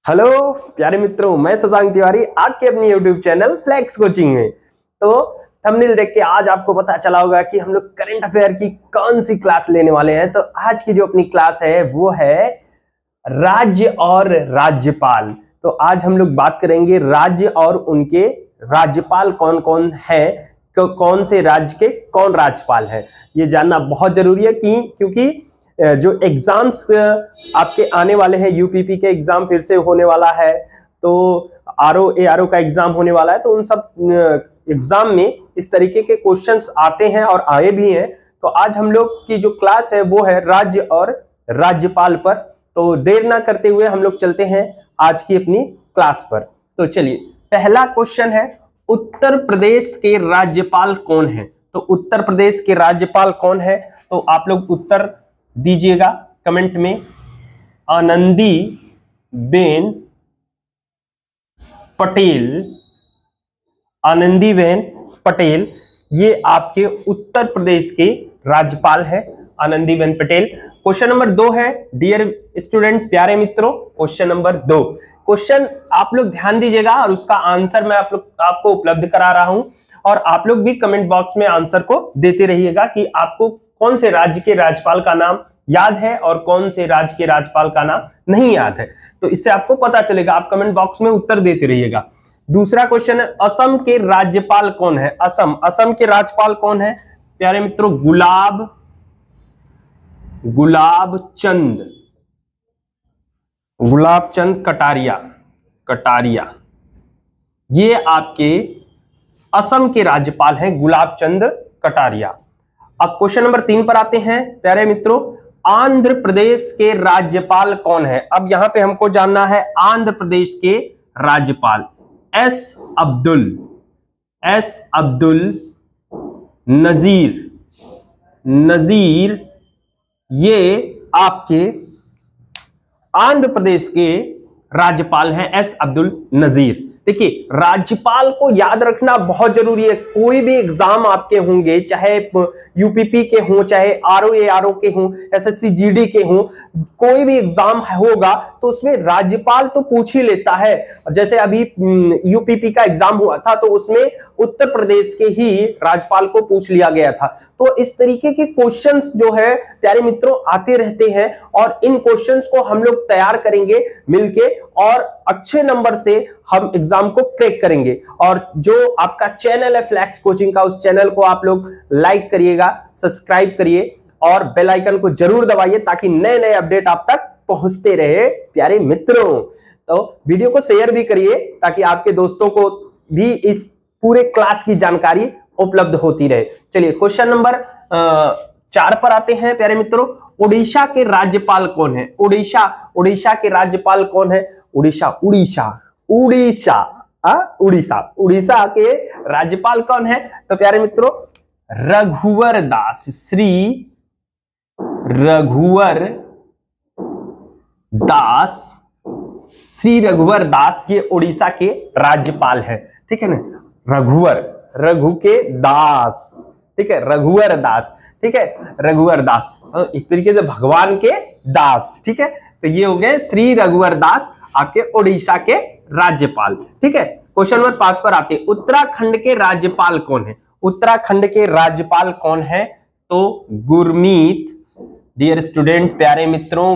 Hello प्यारे मित्रों, मैं शशांक तिवारी आपके अपनी यूट्यूब चैनल फ्लेक्स कोचिंग में। तो थंबनेल देख के आज आपको पता चला होगा कि हम लोग करंट अफेयर की कौन सी क्लास लेने वाले हैं। तो आज की जो अपनी क्लास है वो है राज्य और राज्यपाल। तो आज हम लोग बात करेंगे राज्य और उनके राज्यपाल कौन कौन है, कौन से राज्य के कौन राज्यपाल है। ये जानना बहुत जरूरी है क्योंकि जो एग्जाम्स आपके आने वाले हैं, यूपीपी के एग्जाम फिर से होने वाला है, तो आरओ का एग्जाम होने वाला है। तो उन सब एग्जाम में इस तरीके के क्वेश्चंस आते हैं और आए भी हैं। तो आज हम लोग की जो क्लास है वो है राज्य और राज्यपाल पर। तो देर ना करते हुए हम लोग चलते हैं आज की अपनी क्लास पर। तो चलिए, पहला क्वेश्चन है, उत्तर प्रदेश के राज्यपाल कौन है। तो उत्तर प्रदेश के राज्यपाल कौन है, तो आप लोग उत्तर दीजिएगा कमेंट में। आनंदीबेन पटेल ये आपके उत्तर प्रदेश के राज्यपाल है, आनंदीबेन पटेल। क्वेश्चन नंबर 2 है, डियर स्टूडेंट, प्यारे मित्रों, क्वेश्चन नंबर 2। क्वेश्चन आप लोग ध्यान दीजिएगा और उसका आंसर मैं आपको उपलब्ध करा रहा हूं, और आप लोग भी कमेंट बॉक्स में आंसर को देते रहिएगा कि आपको कौन से राज्य के राज्यपाल का नाम याद है और कौन से राज्य के राज्यपाल का नाम नहीं याद है। तो इससे आपको पता चलेगा, आप कमेंट बॉक्स में उत्तर देते रहिएगा। दूसरा क्वेश्चन है, असम के राज्यपाल कौन है। असम के राज्यपाल कौन है प्यारे मित्रों, गुलाब चंद कटारिया ये आपके असम के राज्यपाल हैं, गुलाब चंद कटारिया। अब क्वेश्चन नंबर 3 पर आते हैं प्यारे मित्रों, आंध्र प्रदेश के राज्यपाल कौन है। अब यहां पे हमको जानना है आंध्र प्रदेश के राज्यपाल। एस अब्दुल नजीर ये आपके आंध्र प्रदेश के राज्यपाल हैं, एस अब्दुल नजीर। देखिए, राज्यपाल को याद रखना बहुत जरूरी है। कोई भी एग्जाम आपके होंगे, चाहे यूपीपी के हों, चाहे आरओ के हों, एसएससी जीडी के हों, कोई भी एग्जाम होगा तो उसमें राज्यपाल तो पूछ ही लेता है। जैसे अभी यूपीपी का एग्जाम हुआ था तो उसमें उत्तर प्रदेश के ही राज्यपाल को पूछ लिया गया था। तो इस तरीके के क्वेश्चंस जो है प्यारे मित्रों आते रहते हैं, और इन क्वेश्चंस को हम लोग तैयार करेंगे मिलके, और अच्छे नंबर से हम एग्जाम को क्रैक करेंगे। और जो आपका चैनल है फ्लेक्स कोचिंग का, उस चैनल को आप लोग लाइक करिएगा, सब्सक्राइब करिए और बेल आइकन को जरूर दबाइए ताकि नए नए अपडेट आप तक पहुंचते रहे प्यारे मित्रों। तो वीडियो को शेयर भी करिए ताकि आपके दोस्तों को भी इस पूरे क्लास की जानकारी उपलब्ध होती रहे। चलिए, क्वेश्चन नंबर 4 पर आते हैं प्यारे मित्रों। उड़ीसा के राज्यपाल कौन है। उड़ीसा के राज्यपाल कौन है। उड़ीसा के राज्यपाल कौन है, तो प्यारे मित्रों रघुवर दास, श्री रघुवर दास ये उड़ीसा के राज्यपाल है। ठीक है ना, रघु के दास, ठीक है, रघुवर दास, ठीक है, रघुवर दास एक तरीके से भगवान के दास। ठीक है, तो ये हो गए श्री रघुवर दास आपके उड़ीसा के राज्यपाल। ठीक है, क्वेश्चन नंबर 5 पर आते हैं, उत्तराखंड के राज्यपाल कौन है। उत्तराखंड के राज्यपाल कौन है, तो गुरमीत, डियर स्टूडेंट प्यारे मित्रों,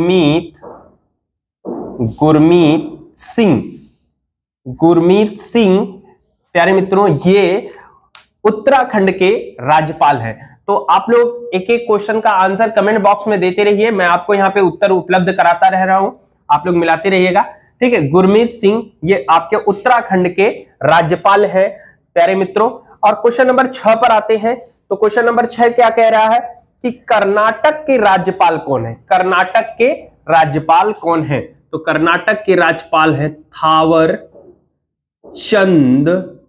गुरमीत सिंह प्यारे मित्रों ये उत्तराखंड के राज्यपाल हैं। तो आप लोग एक एक क्वेश्चन का आंसर कमेंट बॉक्स में देते रहिए, मैं आपको यहाँ पे उत्तर उपलब्ध कराता रह रहा हूं, आप लोग मिलाते रहिएगा। ठीक है, गुरमीत सिंह ये आपके उत्तराखंड के राज्यपाल हैं प्यारे मित्रों। और क्वेश्चन नंबर 6 पर आते हैं। तो क्वेश्चन नंबर 6 क्या कह रहा है कि कर्नाटक के राज्यपाल कौन है। कर्नाटक के राज्यपाल कौन है, तो कर्नाटक के राज्यपाल है थावर चंद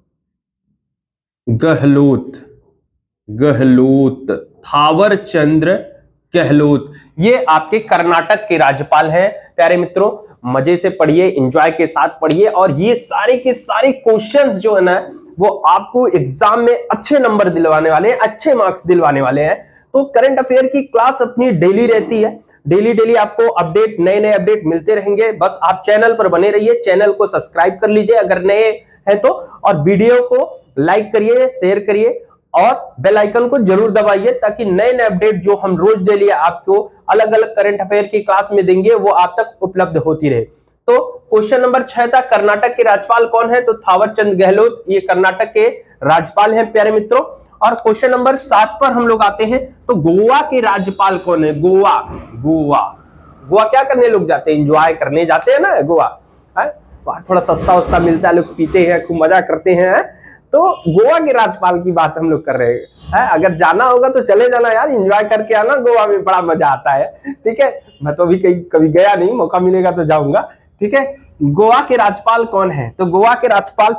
थावर चंद्र गहलोत ये आपके कर्नाटक के राज्यपाल हैं प्यारे मित्रों। मजे से पढ़िए, एंजॉय के साथ पढ़िए, और ये सारे के सारे क्वेश्चंस जो है ना वो आपको एग्जाम में अच्छे नंबर दिलवाने वाले हैं, अच्छे मार्क्स दिलवाने वाले हैं। तो करंट अफेयर की क्लास अपनी डेली रहती है, डेली आपको अपडेट, नए नए अपडेट मिलते रहेंगे। बस आप चैनल पर बने रहिए, चैनल को सब्सक्राइब कर लीजिए अगर नए हैं तो, और वीडियो को लाइक करिए, शेयर करिए और बेल आइकन को जरूर दबाइए, ताकि नए नए अपडेट जो हम रोज डेली आपको अलग अलग करंट अफेयर की क्लास में देंगे वो आप तक उपलब्ध होती रहे। तो क्वेश्चन नंबर 6 था, कर्नाटक के राज्यपाल कौन है? तो थावरचंद गहलोत, ये कर्नाटक के राज्यपाल हैं प्यारे मित्रों। और क्वेश्चन नंबर 7 पर हम लोग आते हैं, तो गोवा के राज्यपाल कौन है? गोवा गोवा क्या करने लोग जाते हैं? एंजॉय करने जाते हैं ना गोवा, वहां थोड़ा सस्ता वस्ता मिलता है, लोग पीते हैं, खूब मजा करते हैं। तो गोवा के राज्यपाल की बात हम लोग कर रहे हैं। अगर जाना होगा तो चले जाना यार, एंजॉय करके आना, गोवा में बड़ा मजा आता है। ठीक है, मैं तो अभी कभी गया नहीं, मौका मिलेगा तो जाऊंगा। ठीक है, गोवा के राज्यपाल कौन है? तो गोवा के राज्यपाल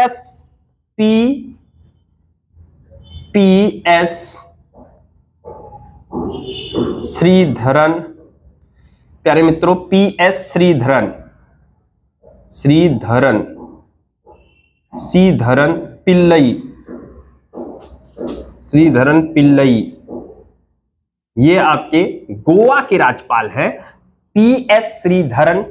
पीएस श्रीधरन, प्यारे मित्रों, पीएस श्रीधरन पिल्लई, ये आपके गोवा के राज्यपाल हैं। पीएस श्रीधरन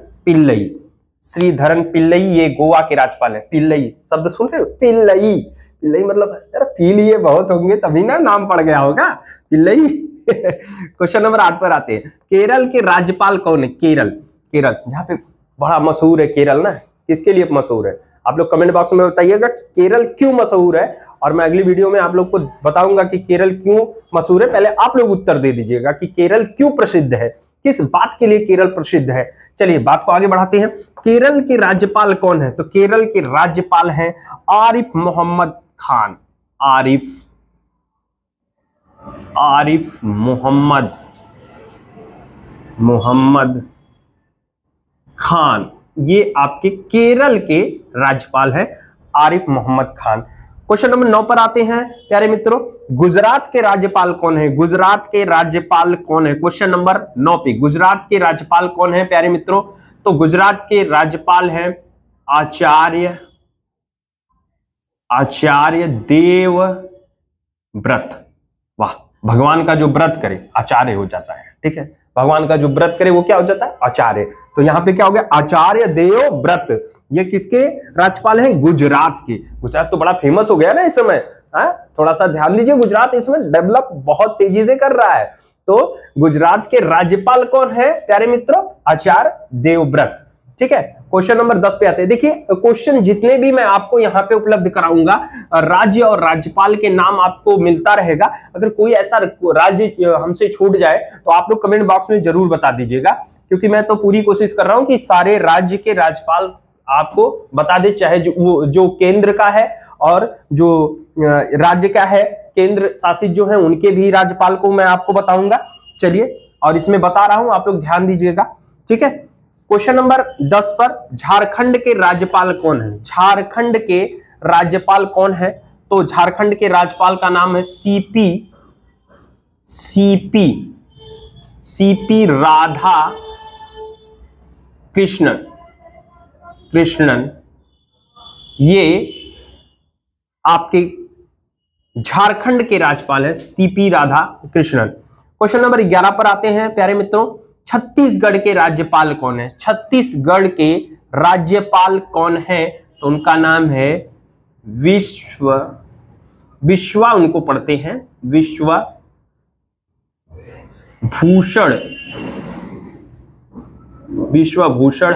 पिल्लई ये गोवा के राज्यपाल है। पिल्लई शब्द सुन रहे हो? पिल्लई मतलब यार पी लिए बहुत होंगे तभी ना नाम पड़ गया होगा पिल्लई। क्वेश्चन नंबर 8 पर आते हैं, केरल के राज्यपाल कौन है? केरल यहाँ पे बड़ा मशहूर है केरल ना, किसके लिए मशहूर है? आप लोग कमेंट बॉक्स में बताइएगा केरल क्यों मशहूर है, और मैं अगली वीडियो में आप लोग को बताऊंगा कि केरल क्यों मशहूर है। पहले आप लोग उत्तर दे दीजिएगा कि केरल क्यों प्रसिद्ध है, किस बात के लिए केरल प्रसिद्ध है। चलिए बात को आगे बढ़ाते हैं। केरल के राज्यपाल कौन है? तो केरल के राज्यपाल हैं आरिफ मोहम्मद खान। आरिफ मोहम्मद खान, ये आपके केरल के राज्यपाल हैं, आरिफ मोहम्मद खान। क्वेश्चन नंबर 9 पर आते हैं प्यारे मित्रों, गुजरात के राज्यपाल कौन है? क्वेश्चन नंबर 9 पे गुजरात के राज्यपाल कौन है प्यारे मित्रों? तो गुजरात के राज्यपाल हैं आचार्य देवव्रत। वाह, भगवान का जो व्रत करे आचार्य हो जाता है। ठीक है, भगवान का जो व्रत करे वो क्या हो जाता है? आचार्य। तो यहाँ पे क्या हो गया? आचार्य देवव्रत। ये किसके राज्यपाल हैं? गुजरात के। गुजरात तो बड़ा फेमस हो गया ना इस समय, थोड़ा सा ध्यान दीजिए, गुजरात इसमें डेवलप बहुत तेजी से कर रहा है। तो गुजरात के राज्यपाल कौन है प्यारे मित्रों? आचार्य देवव्रत। ठीक है, क्वेश्चन नंबर 10 पे आते हैं। देखिए क्वेश्चन जितने भी मैं आपको यहाँ पे उपलब्ध कराऊंगा, राज्य और राज्यपाल के नाम आपको मिलता रहेगा। अगर कोई ऐसा राज्य हमसे छूट जाए तो आप लोग कमेंट बॉक्स में जरूर बता दीजिएगा, क्योंकि मैं तो पूरी कोशिश कर रहा हूं कि सारे राज्य के राज्यपाल आपको बता दे, चाहे जो केंद्र का है और जो राज्य का है, केंद्र शासित जो है उनके भी राज्यपाल को मैं आपको बताऊंगा। चलिए, और इसमें बता रहा हूं, आप लोग ध्यान दीजिएगा। ठीक है, क्वेश्चन नंबर 10 पर झारखंड के राज्यपाल कौन है? झारखंड के राज्यपाल कौन है? तो झारखंड के राज्यपाल का नाम है सीपी राधा कृष्णन। ये आपके झारखंड के राज्यपाल है, C P Radhakrishnan. Question number 11 पर आते हैं प्यारे मित्रों, छत्तीसगढ़ के राज्यपाल कौन है? छत्तीसगढ़ के राज्यपाल कौन है? तो उनका नाम है विश्वा उनको पढ़ते हैं, विश्वभूषण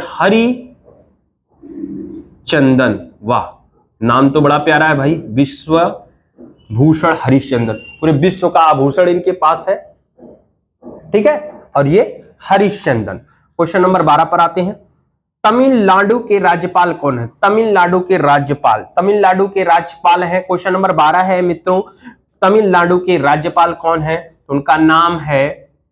हरिचंदन। वाह, नाम तो बड़ा प्यारा है भाई, विश्वभूषण हरिश्चंद्र। पूरे विश्व का आभूषण इनके पास है। ठीक है, और ये हरिश्चंदन। क्वेश्चन नंबर 12 पर आते हैं, तमिलनाडु के राज्यपाल कौन है? तमिलनाडु के राज्यपाल है। क्वेश्चन नंबर 12 है मित्रों, तमिलनाडु के राज्यपाल कौन है? तो उनका नाम है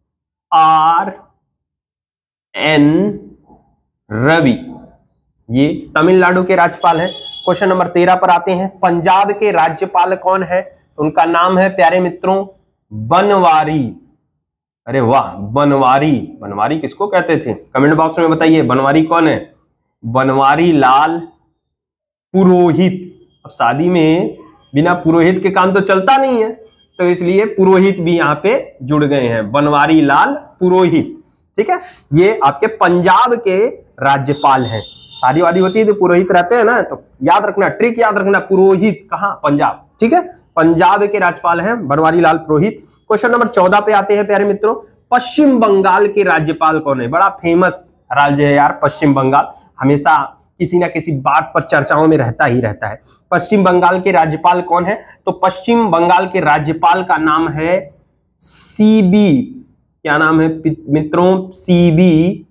RN रवि। ये तमिलनाडु के राज्यपाल हैं। क्वेश्चन नंबर 13 पर आते हैं, पंजाब के राज्यपाल कौन है? तो उनका नाम है प्यारे मित्रों बनवारी। अरे वाह, बनवारी किसको कहते थे? कमेंट बॉक्स में बताइए, बनवारी कौन है? बनवारी लाल पुरोहित। अब शादी में बिना पुरोहित के काम तो चलता नहीं है, तो इसलिए पुरोहित भी यहाँ पे जुड़ गए हैं, बनवारी लाल पुरोहित। ठीक है, ये आपके पंजाब के राज्यपाल हैं। शादी वादी होती है तो पुरोहित रहते हैं ना, तो याद रखना, ट्रिक याद रखना, पुरोहित कहाँ, पंजाब। ठीक है, पंजाब के राज्यपाल हैं बनवारी लाल पुरोहित। क्वेश्चन नंबर 14 पे आते हैं प्यारे मित्रों, पश्चिम बंगाल के राज्यपाल कौन है? बड़ा फेमस राज्य है यार पश्चिम बंगाल, हमेशा किसी ना किसी बात पर चर्चाओं में रहता ही रहता है। पश्चिम बंगाल के राज्यपाल कौन है? तो पश्चिम बंगाल के राज्यपाल का नाम है सीबी, क्या नाम है मित्रों? सीबी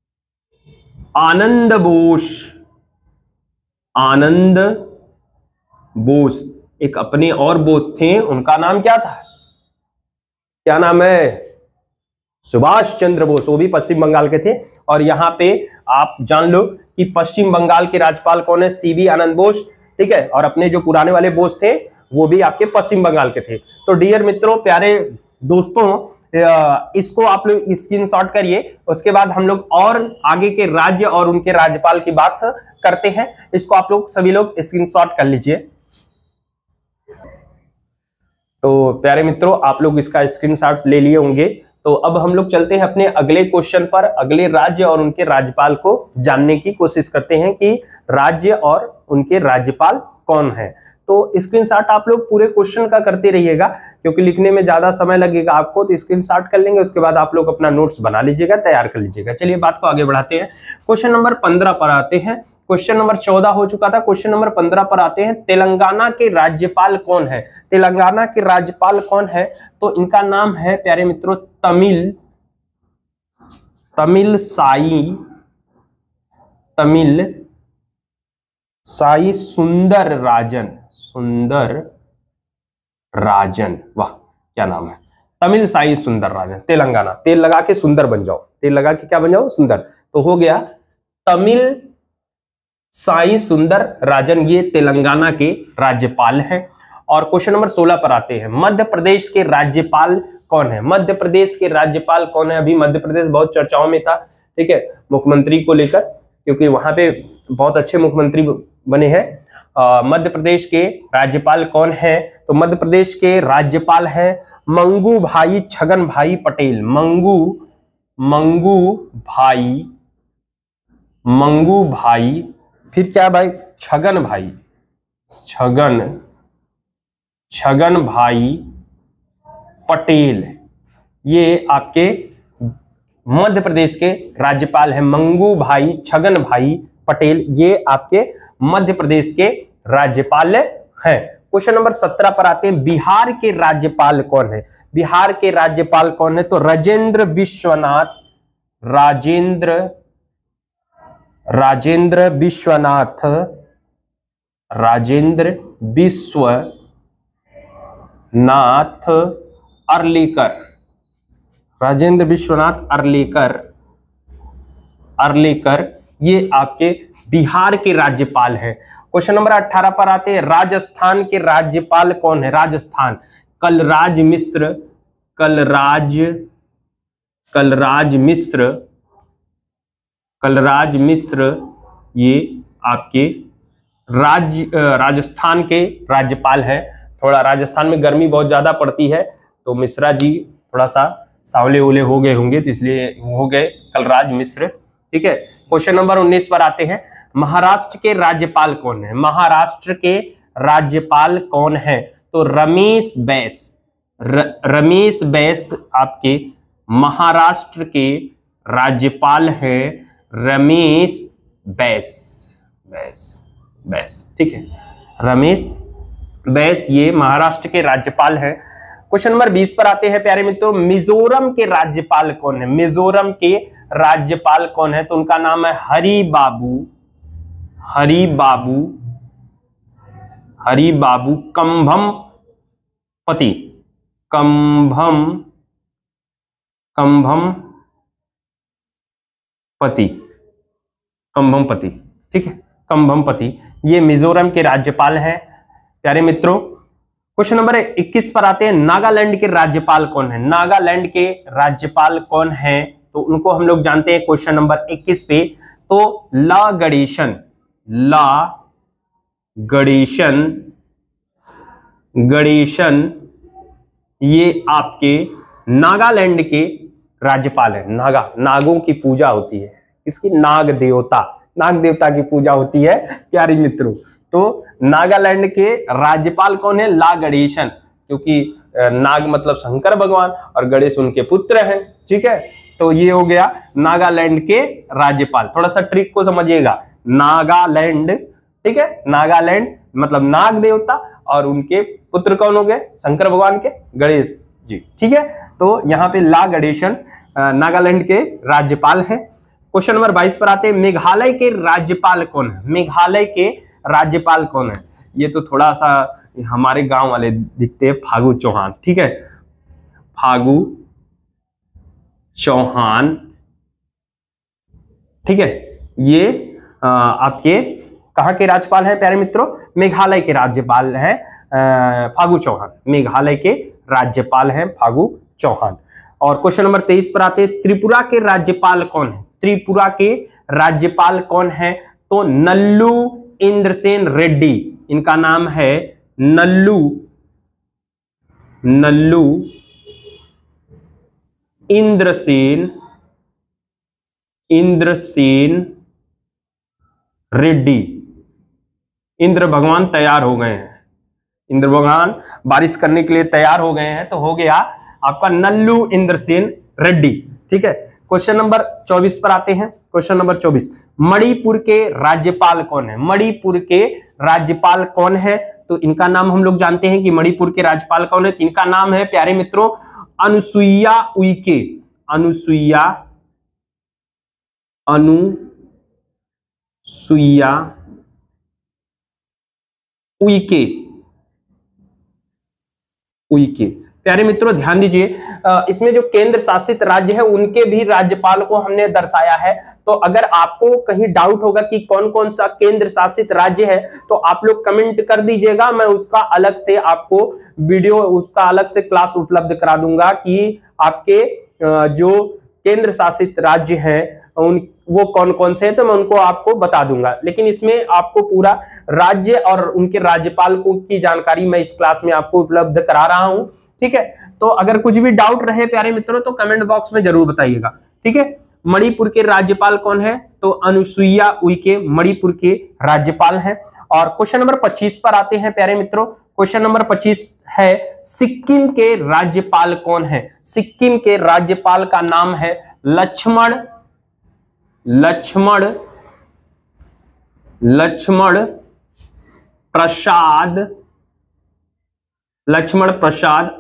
आनंद बोस। आनंद बोस, एक अपने और बोस थे, उनका नाम क्या था? क्या नाम है? सुभाष चंद्र बोस, वो भी पश्चिम बंगाल के थे। और यहां पे आप जान लो कि पश्चिम बंगाल के राज्यपाल कौन है? सीबी आनंद बोस। ठीक है, और अपने जो पुराने वाले बोस थे वो भी आपके पश्चिम बंगाल के थे। तो डियर मित्रों, प्यारे दोस्तों, इसको आप लोग स्क्रीनशॉट करिए, उसके बाद हम लोग और आगे के राज्य और उनके राज्यपाल की बात करते हैं। इसको आप लोग सभी लोग स्क्रीनशॉट कर लीजिए। तो प्यारे मित्रों, आप लोग इसका स्क्रीनशॉट ले लिए होंगे। तो अब हम लोग चलते हैं अपने अगले क्वेश्चन पर, अगले राज्य और उनके राज्यपाल को जानने की कोशिश करते हैं कि राज्य और उनके राज्यपाल कौन है। तो स्क्रीनशॉट आप लोग पूरे क्वेश्चन का करते रहिएगा, क्योंकि लिखने में ज्यादा समय लगेगा आपको, तो स्क्रीनशॉट कर लेंगे, उसके बाद आप लोग अपना नोट्स बना लीजिएगा, तैयार कर लीजिएगा। चलिए बात को आगे बढ़ाते हैं। क्वेश्चन नंबर 15 पर आते हैं। क्वेश्चन नंबर 14 हो चुका था, क्वेश्चन नंबर 15 पर आते हैं। तेलंगाना के राज्यपाल कौन है? तेलंगाना के राज्यपाल कौन है? तो इनका नाम है प्यारे मित्रों तमिल साई सुंदर राजन। वाह क्या नाम है, तमिल साई सुंदर राजन। तेलंगाना, तेल लगा के सुंदर बन जाओ, तेल लगा के क्या बन जाओ? सुंदर। तो हो गया तमिल साई सुंदर राजन, ये तेलंगाना के राज्यपाल हैं। और क्वेश्चन नंबर 16 पर आते हैं। मध्य प्रदेश के राज्यपाल कौन है? मध्य प्रदेश के राज्यपाल कौन है? अभी मध्य प्रदेश बहुत चर्चाओं में था, ठीक है, मुख्यमंत्री को लेकर, क्योंकि वहां पे बहुत अच्छे मुख्यमंत्री बने हैं। मध्य प्रदेश के राज्यपाल कौन है? तो मध्य प्रदेश के राज्यपाल हैं मंगू भाई छगन भाई पटेल। मंगू भाई, फिर क्या भाई? छगन भाई पटेल, ये आपके मध्य प्रदेश के राज्यपाल हैं। मंगू भाई छगन भाई पटेल, ये आपके मध्य प्रदेश के राज्यपाल हैं। क्वेश्चन नंबर 17 पर आते हैं। बिहार के राज्यपाल कौन है? बिहार के राज्यपाल कौन है? तो राजेंद्र विश्वनाथ अर्लेकर, ये आपके बिहार के राज्यपाल हैं। क्वेश्चन नंबर 18 पर आते हैं। राजस्थान के राज्यपाल कौन है? राजस्थान, कलराज मिश्र, ये आपके राजस्थान के राज्यपाल हैं। थोड़ा राजस्थान में गर्मी बहुत ज्यादा पड़ती है, तो मिश्रा जी थोड़ा सा सावले ओले हो गए होंगे, तो इसलिए हो गए कलराज मिश्र। ठीक है, क्वेश्चन नंबर 19 पर आते हैं। महाराष्ट्र के राज्यपाल कौन है? महाराष्ट्र के राज्यपाल कौन है? तो रमेश बैस आपके महाराष्ट्र के राज्यपाल हैं। रमेश बैस, ठीक है, रमेश बैस, ये महाराष्ट्र के राज्यपाल हैं। क्वेश्चन नंबर 20 पर आते हैं प्यारे मित्रों। मिजोरम के राज्यपाल कौन है? मिजोरम के राज्यपाल कौन है? तो उनका नाम है हरि बाबू कंभमपति, ठीक है, कंभमपति, ये मिजोरम के राज्यपाल हैं प्यारे मित्रों। क्वेश्चन नंबर 21 पर आते हैं। नागालैंड के राज्यपाल कौन है? नागालैंड के राज्यपाल कौन है? तो उनको हम लोग जानते हैं क्वेश्चन नंबर 21 पे। तो ला गणेशन ये आपके नागालैंड के राज्यपाल है। नागों की पूजा होती है, इसकी नाग देवता की पूजा होती है प्यारे मित्रों। तो नागालैंड के राज्यपाल कौन है? ला गणेशन, क्योंकि नाग मतलब शंकर भगवान और गणेश उनके पुत्र हैं। ठीक है, तो ये हो गया नागालैंड के राज्यपाल। थोड़ा सा ट्रिक को समझिएगा, नागालैंड, ठीक है, नागालैंड मतलब नाग देवता और उनके पुत्र कौन हो गए? शंकर भगवान के गणेश जी। ठीक है, तो यहाँ पे ला गणेशन नागालैंड के राज्यपाल हैं। क्वेश्चन नंबर 22 पर आते हैं, मेघालय के राज्यपाल कौन है? मेघालय के राज्यपाल कौन है? ये तो थोड़ा सा हमारे गांव वाले दिखते हैं, फागू चौहान। ठीक है, फागू चौहान, ठीक है, ये आपके कहां के राज्यपाल हैं प्यारे मित्रों? मेघालय के राज्यपाल हैं फागू चौहान। मेघालय के राज्यपाल हैं फागू चौहान। और क्वेश्चन नंबर 23 पर आते हैं, त्रिपुरा के राज्यपाल कौन है? त्रिपुरा के राज्यपाल कौन है? तो नल्लू इंद्रसेन रेड्डी, इनका नाम है नल्लू इंद्रसेन रेड्डी। इंद्र भगवान तैयार हो गए हैं, इंद्र भगवान बारिश करने के लिए तैयार हो गए हैं, तो हो गया आपका नल्लू इंद्रसेन रेड्डी। ठीक है, क्वेश्चन नंबर 24 पर आते हैं। क्वेश्चन नंबर 24, मणिपुर के राज्यपाल कौन है? मणिपुर के राज्यपाल कौन है? तो इनका नाम हम लोग जानते हैं कि मणिपुर के राज्यपाल कौन है। इनका नाम है प्यारे मित्रों अनुसुईया उइके। अनुसुईया उइके। प्यारे मित्रों ध्यान दीजिए, इसमें जो केंद्र शासित राज्य है उनके भी राज्यपाल को हमने दर्शाया है। तो अगर आपको कहीं डाउट होगा कि कौन कौन सा केंद्र शासित राज्य है, तो आप लोग कमेंट कर दीजिएगा, मैं उसका अलग से आपको वीडियो, उसका अलग से क्लास उपलब्ध करा दूंगा कि आपके जो केंद्र शासित राज्य हैं उन वो कौन कौन से हैं, तो मैं उनको आपको बता दूंगा। लेकिन इसमें आपको पूरा राज्य और उनके राज्यपाल को की जानकारी मैं इस क्लास में आपको उपलब्ध करा रहा हूं। ठीक है, तो अगर कुछ भी डाउट रहे प्यारे मित्रों तो कमेंट बॉक्स में जरूर बताइएगा। ठीक है, मणिपुर के राज्यपाल कौन है? तो अनुसुईया उइके मणिपुर के राज्यपाल हैं। और क्वेश्चन नंबर 25 पर आते हैं प्यारे मित्रों। क्वेश्चन नंबर 25 है, सिक्किम के राज्यपाल कौन है? सिक्किम के राज्यपाल का नाम है लक्ष्मण प्रसाद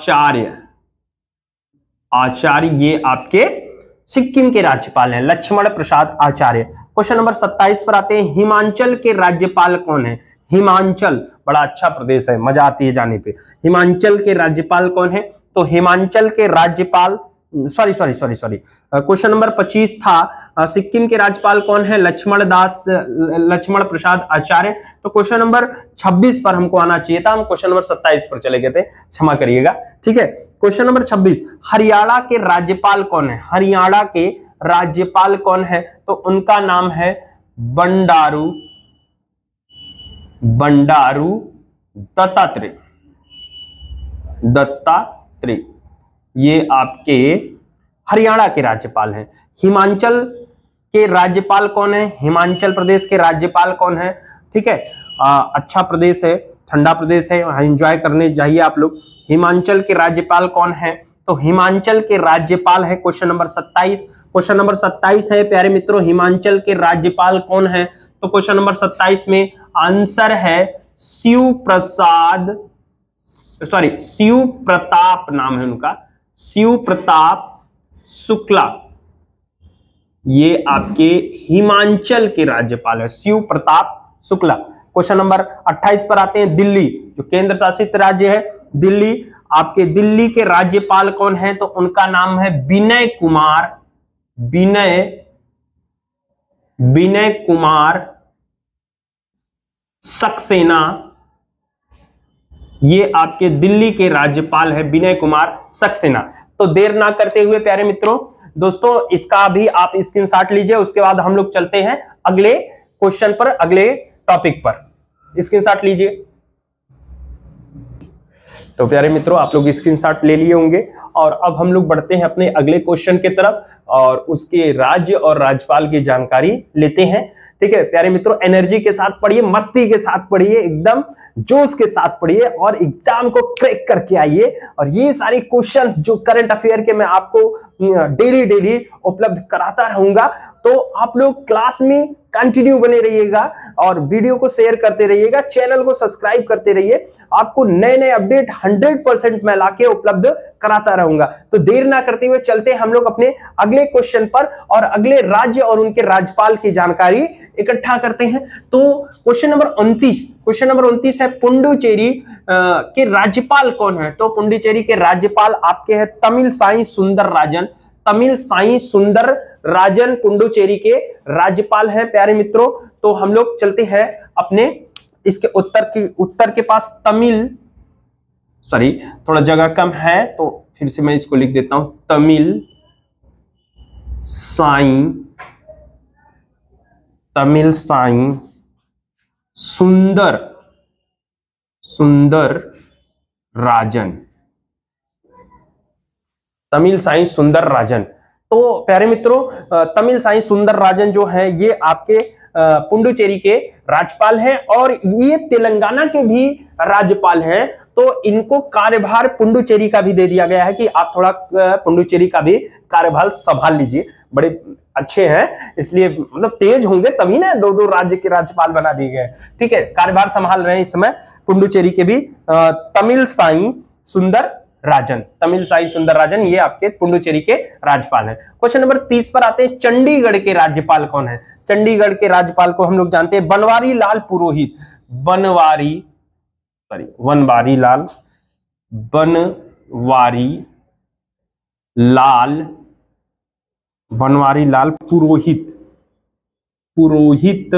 आचार्य। ये आपके सिक्किम के राज्यपाल हैं, लक्ष्मण प्रसाद आचार्य। क्वेश्चन नंबर 27 पर आते हैं, हिमाचल के राज्यपाल कौन है? हिमाचल बड़ा अच्छा प्रदेश है, मजा आती है जाने पे। हिमाचल के राज्यपाल कौन है? तो हिमाचल के राज्यपाल सॉरी क्वेश्चन नंबर 25 था सिक्किम के राज्यपाल कौन है? लक्ष्मण प्रसाद आचार्य। तो क्वेश्चन नंबर 26 पर हमको आना चाहिए था, हम क्वेश्चन नंबर 27 पर चले गए थे, क्षमा करिएगा। ठीक है, क्वेश्चन नंबर 26, हरियाणा के राज्यपाल कौन है? हरियाणा के राज्यपाल कौन है? तो उनका नाम है बंडारू दत्तात्रेय। ये आपके हरियाणा के राज्यपाल हैं। हिमाचल के राज्यपाल कौन है? हिमाचल प्रदेश के राज्यपाल कौन है? ठीक है, अच्छा प्रदेश है, ठंडा प्रदेश है, एंजॉय करने जाइए आप लोग। हिमाचल के राज्यपाल कौन है? तो हिमाचल के राज्यपाल है क्वेश्चन नंबर 27। क्वेश्चन नंबर 27 है प्यारे मित्रों, हिमाचल के राज्यपाल कौन है? तो क्वेश्चन नंबर 27 में आंसर है शिव प्रताप, नाम है उनका शिव प्रताप शुक्ला। ये आपके हिमाचल के राज्यपाल है, शिव प्रताप शुक्ला। क्वेश्चन नंबर 28 पर आते हैं, दिल्ली जो केंद्र शासित राज्य है, दिल्ली, आपके दिल्ली के राज्यपाल कौन है? तो उनका नाम है विनय कुमार सक्सेना। ये आपके दिल्ली के राज्यपाल है विनय कुमार सक्सेना। तो देर ना करते हुए प्यारे मित्रों, दोस्तों इसका भी आप स्क्रीनशॉट लीजिए, उसके बाद हम लोग चलते हैं अगले क्वेश्चन पर, अगले टॉपिक पर। स्क्रीनशॉट लीजिए। तो प्यारे मित्रों, आप लोग स्क्रीनशॉट ले लिए होंगे और अब हम लोग बढ़ते हैं अपने अगले क्वेश्चन की तरफ और उसके राज्य और राज्यपाल की जानकारी लेते हैं। ठीक है प्यारे मित्रों, एनर्जी के साथ पढ़िए, मस्ती के साथ पढ़िए, एकदम जोश के साथ पढ़िए और एग्जाम को क्रैक करके आइए। और ये सारे क्वेश्चंस जो करंट अफेयर के मैं आपको डेली उपलब्ध कराता रहूंगा, तो आप लोग क्लास में कंटिन्यू बने रहिएगा और वीडियो को शेयर करते रहिएगा, चैनल को सब्सक्राइब करते रहिए। आपको नए नए अपडेट 100% मैं लाके उपलब्ध कराता रहूंगा। तो देर ना करते हुए चलते हम लोग अपने अगले क्वेश्चन पर और अगले राज्य और उनके राज्यपाल की जानकारी इकट्ठा करते हैं। तो क्वेश्चन नंबर 29 है, पुडुचेरी के राज्यपाल कौन है? तो पुडुचेरी के राज्यपाल आपके हैं तमिलसाई सुंदरराजन। तमिलसाई सुंदरराजन पुडुचेरी के राज्यपाल हैं प्यारे मित्रों। तो हम लोग चलते हैं अपने इसके उत्तर के पास थोड़ा जगह कम है तो फिर से मैं इसको लिख देता हूं, तमिलसाई सुंदरराजन। तमिलसाई सुंदरराजन। तो प्यारे मित्रों, तमिलसाई सुंदरराजन जो है ये आपके पुडुचेरी के राज्यपाल हैं और ये तेलंगाना के भी राज्यपाल हैं। तो इनको कार्यभार पुडुचेरी का भी दे दिया गया है कि आप थोड़ा पुडुचेरी का भी कार्यभार संभाल लीजिए। बड़े अच्छे हैं, इसलिए मतलब तेज होंगे तभी ना दो राज्य के राज्यपाल बना दिए गए। ठीक है, कार्यभार संभाल रहे हैं इस समय पुडुचेरी के भी तमिलसाई सुंदरराजन ये आपके पुडुचेरी के राज्यपाल हैं। क्वेश्चन नंबर 30 पर आते हैं, चंडीगढ़ के राज्यपाल कौन है? चंडीगढ़ के राज्यपाल को हम लोग जानते हैं बनवारी लाल पुरोहित। बनवारी लाल पुरोहित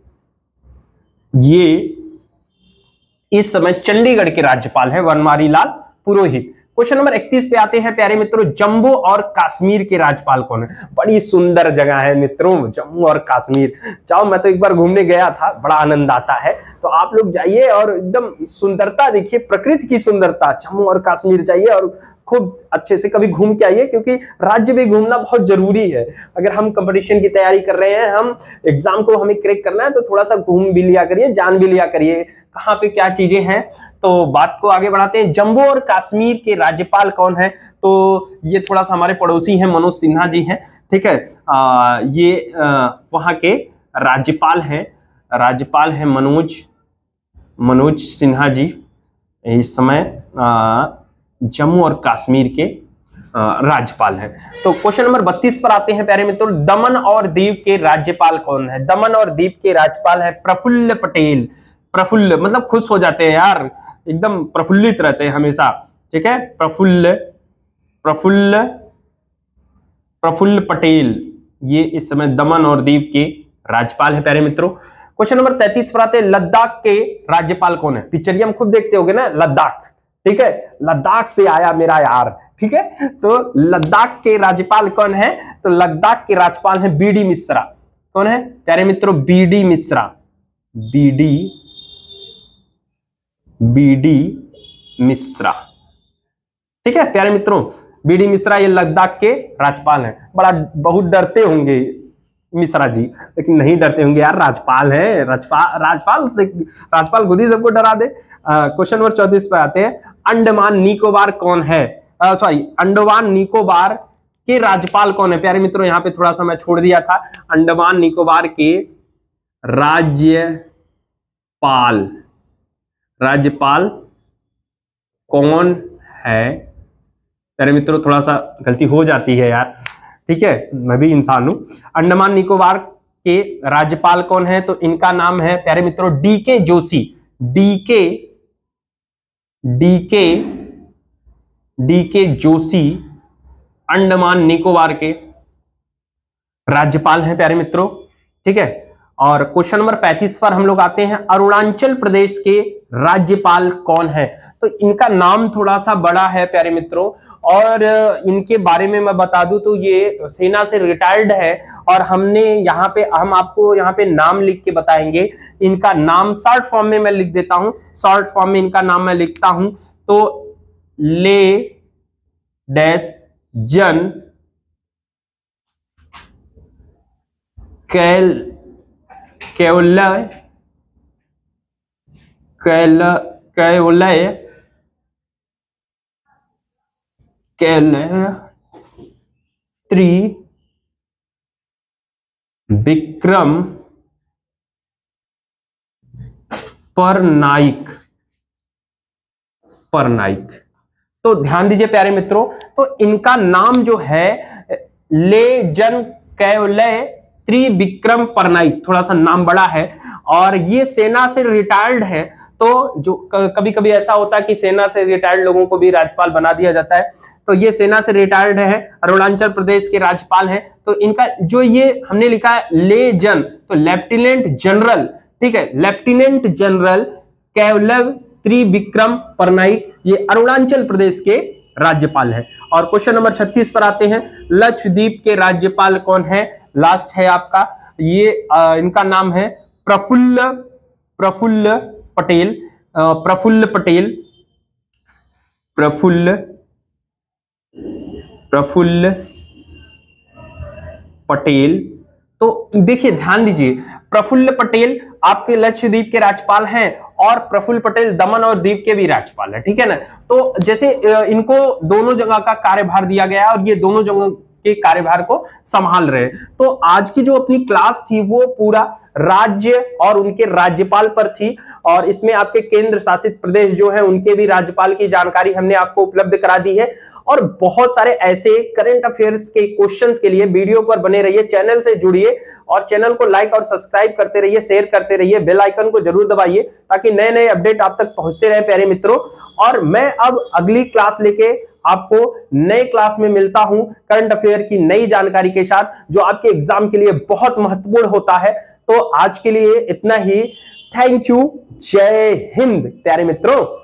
ये इस समय चंडीगढ़ के राज्यपाल है, बनवारी लाल पुरोहित। क्वेश्चन नंबर 31 पे आते हैं प्यारे मित्रों, जम्मू और कश्मीर के राज्यपाल कौन है? बड़ी सुंदर जगह है मित्रों जम्मू और कश्मीर। जाओ, मैं तो एक बार घूमने गया था, बड़ा आनंद आता है। तो आप लोग जाइए और एकदम सुंदरता देखिए, प्रकृति की सुंदरता। जम्मू और कश्मीर जाइए और खूब अच्छे से कभी घूम के आइए, क्योंकि राज्य में घूमना बहुत जरूरी है। अगर हम कंपटीशन की तैयारी कर रहे हैं, हम एग्जाम को हमें क्रैक करना है, तो थोड़ा सा घूम भी लिया करिए, जान भी लिया करिए कहाँ पे क्या चीजें हैं। तो बात को आगे बढ़ाते हैं, जम्मू और कश्मीर के राज्यपाल कौन है? तो ये थोड़ा सा हमारे पड़ोसी हैं, मनोज सिन्हा जी हैं। ठीक है, ये वहां के राज्यपाल हैं मनोज सिन्हा जी इस समय जम्मू और कश्मीर के राज्यपाल हैं। तो क्वेश्चन नंबर 32 पर आते हैं प्यारे मित्रों, दमन और दीव के राज्यपाल कौन है? दमन और दीव के राज्यपाल है प्रफुल्ल पटेल। प्रफुल्ल मतलब खुश हो जाते हैं यार, एकदम प्रफुल्लित रहते हैं हमेशा। ठीक है, प्रफुल्ल पटेल ये इस समय दमन और दीव के राज्यपाल है प्यारे मित्रों। क्वेश्चन नंबर 33 पर आते हैं, लद्दाख के राज्यपाल कौन है? पिक्चर हम खुद देखते होंगे ना, लद्दाख। ठीक है, लद्दाख से आया मेरा यार। ठीक है, तो लद्दाख के राज्यपाल कौन है? तो लद्दाख के राज्यपाल हैं बीडी मिश्रा। कौन है प्यारे मित्रों? बीडी मिश्रा। ठीक है प्यारे मित्रों, बीडी मिश्रा ये लद्दाख के राज्यपाल हैं। बहुत डरते होंगे मिश्रा जी, लेकिन नहीं डरते होंगे यार, राज्यपाल है। राज्यपाल खुद ही सबको डरा दे। क्वेश्चन नंबर 34 पे आते हैं, अंडमान निकोबार कौन है? अंडमान निकोबार के राज्यपाल कौन है? प्यारे मित्रों, यहाँ पे थोड़ा सा मैं छोड़ दिया था। अंडमान निकोबार के राज्यपाल कौन है? प्यारे मित्रों, थोड़ा सा गलती हो जाती है यार, ठीक है, मैं भी इंसान हूं। अंडमान निकोबार के राज्यपाल कौन है? तो इनका नाम है प्यारे मित्रों डीके जोशी। डीके जोशी अंडमान निकोबार के राज्यपाल हैं प्यारे मित्रों। ठीक है, और क्वेश्चन नंबर 35 पर हम लोग आते हैं, अरुणाचल प्रदेश के राज्यपाल कौन है? तो इनका नाम थोड़ा सा बड़ा है प्यारे मित्रों, और इनके बारे में मैं बता दूं तो ये सेना से रिटायर्ड है, और हम आपको यहाँ पे नाम लिख के बताएंगे। इनका नाम शॉर्ट फॉर्म में मैं लिख देता हूं, शॉर्ट फॉर्म में इनका नाम मैं लिखता हूं, तो ले डैश जन कैवलय त्रिविक्रम परनाइक। तो ध्यान दीजिए प्यारे मित्रों, तो इनका नाम जो है ले जन कैवलय त्रिविक्रम परनाइक, थोड़ा सा नाम बड़ा है और ये सेना से रिटायर्ड है। तो जो कभी कभी ऐसा होता है कि सेना से रिटायर्ड लोगों को भी राज्यपाल बना दिया जाता है, तो ये सेना से रिटायर्ड है, अरुणाचल प्रदेश के राज्यपाल हैं। तो इनका जो ये हमने लिखा है ले जन, तो लेफ्टिनेंट जनरल, ठीक है, लेफ्टिनेंट जनरल कैवलय त्रिविक्रम परनाइक, ये अरुणाचल प्रदेश के राज्यपाल है। और क्वेश्चन नंबर 36 पर आते हैं, लक्षद्वीप के राज्यपाल कौन है? लास्ट है आपका, ये इनका नाम है प्रफुल्ल पटेल। तो देखिए ध्यान दीजिए, प्रफुल्ल पटेल आपके लक्षद्वीप के राज्यपाल हैं और प्रफुल्ल पटेल दमन और दीव के भी राज्यपाल है, ठीक है ना। तो जैसे इनको दोनों जगह का कार्यभार दिया गया और ये दोनों जगह के कार्यभार को संभाल रहे हैं। तो आज की जो अपनी क्लास थी वो पूरा राज्य और उनके राज्यपाल पर थी, और इसमें आपके केंद्र शासित प्रदेश जो है उनके भी राज्यपाल की जानकारी हमने आपको उपलब्ध करा दी है। और बहुत सारे ऐसे करंट अफेयर्स के क्वेश्चंस के लिए वीडियो पर बने रहिए, चैनल से जुड़िए और चैनल को लाइक और सब्सक्राइब करते रहिए, शेयर करते रहिए, बेल आइकन को जरूर दबाइए ताकि नए नए अपडेट आप तक पहुंचते रहे प्यारे मित्रों। और मैं अब अगली क्लास लेके आपको नए क्लास में मिलता हूं करंट अफेयर की नई जानकारी के साथ, जो आपके एग्जाम के लिए बहुत महत्वपूर्ण होता है। तो आज के लिए इतना ही, थैंक यू, जय हिंद प्यारे मित्रों।